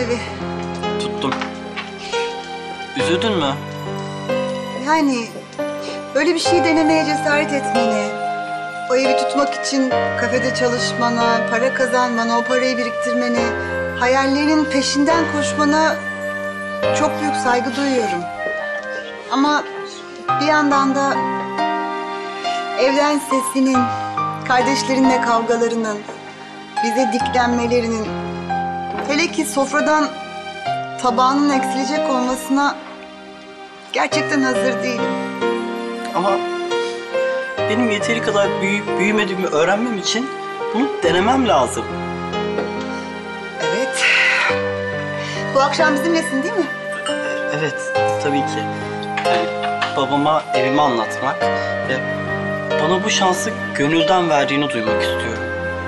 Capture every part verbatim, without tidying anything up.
evi. Tuttum. Üzüldün mü? Yani böyle bir şey denemeye cesaret etmeni, o evi tutmak için kafede çalışmana, para kazanmana, o parayı biriktirmeni, hayallerinin peşinden koşmana çok büyük saygı duyuyorum. Ama bir yandan da evden sesinin, kardeşlerinle kavgalarının, bize diklenmelerinin, hele ki sofradan tabağının eksilecek olmasına gerçekten hazır değilim. Ama benim yeteri kadar büyüyüp büyümediğimi öğrenmem için bunu denemem lazım. Evet. Bu akşam bizimlesin değil mi? Evet, tabii ki. Yani babama evimi anlatmak ve bana bu şansı gönülden verdiğini duymak istiyorum.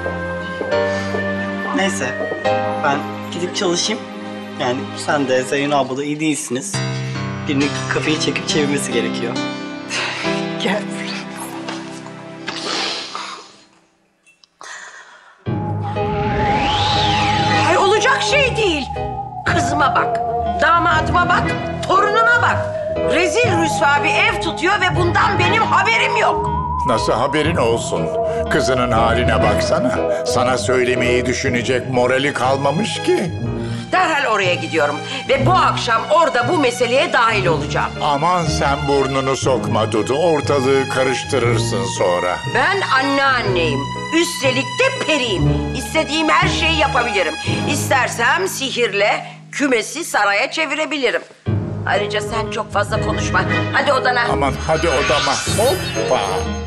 Neyse, ben gidip çalışayım. Yani sen de Zeyno abla da iyi değilsiniz. Birinin kafayı çekip çevirmesi gerekiyor. Gel. Ay olacak şey değil. Kızıma bak, damadıma bak, torunuma bak. Rezil rüsva bir ev tutuyor ve bundan benim haberim yok. Nasıl haberin olsun? Kızının haline baksana. Sana söylemeyi düşünecek morali kalmamış ki. Derhal oraya gidiyorum ve bu akşam orada bu meseleye dahil olacağım. Aman sen burnunu sokma Dudu. Ortalığı karıştırırsın sonra. Ben anneanneyim. Üstelik de periyim. İstediğim her şeyi yapabilirim. İstersem sihirle kümesi saraya çevirebilirim. Ayrıca sen çok fazla konuşma. Hadi odana. Aman hadi odama. Hoppa.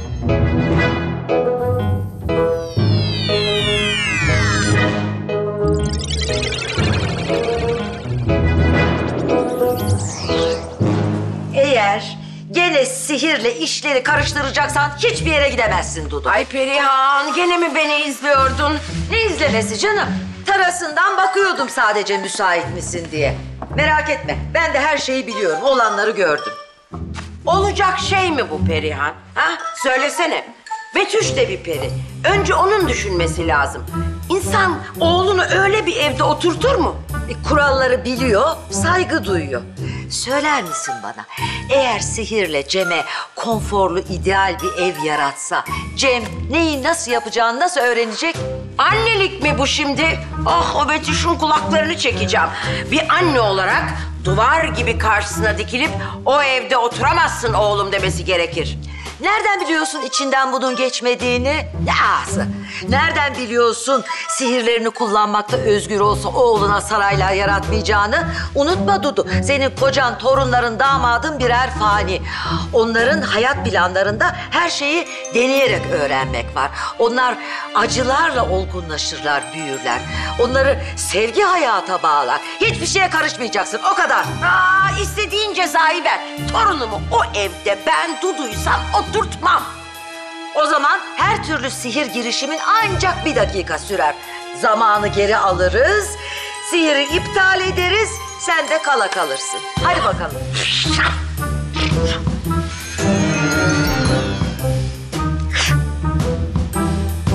Eğer gene sihirle işleri karıştıracaksan hiçbir yere gidemezsin Dudu. Ay Perihan, gene mi beni izliyordun? Ne izlemesi canım? Terasından bakıyordum sadece müsait misin diye. Merak etme, ben de her şeyi biliyorum, olanları gördüm. Olacak şey mi bu Perihan? Ha? Söylesene. Betüş de bir peri. Önce onun düşünmesi lazım. İnsan oğlunu öyle bir evde oturtur mu? E, kuralları biliyor, saygı duyuyor. Söyler misin bana, eğer sihirle Cem'e konforlu, ideal bir ev yaratsa... Cem neyi nasıl yapacağını nasıl öğrenecek? Annelik mi bu şimdi? Ah, o Betüş'ün kulaklarını çekeceğim. Bir anne olarak duvar gibi karşısına dikilip... o evde oturamazsın oğlum demesi gerekir. Nereden biliyorsun içinden bunun geçmediğini? Ne ağzı? Nereden biliyorsun sihirlerini kullanmakta özgür olsa oğluna saraylar yaratmayacağını? Unutma Dudu, senin kocan, torunların, damadın birer fani. Onların hayat planlarında her şeyi deneyerek öğrenmek var. Onlar acılarla olgunlaşırlar, büyürler. Onları sevgi hayata bağlar. Hiçbir şeye karışmayacaksın, o kadar. Aa, istediğin cezayı ver. Torunumu o evde ben Dudu'ysam oturtmam. O zaman her türlü sihir girişimin ancak bir dakika sürer. Zamanı geri alırız, sihiri iptal ederiz, sen de kala kalırsın. Hadi bakalım.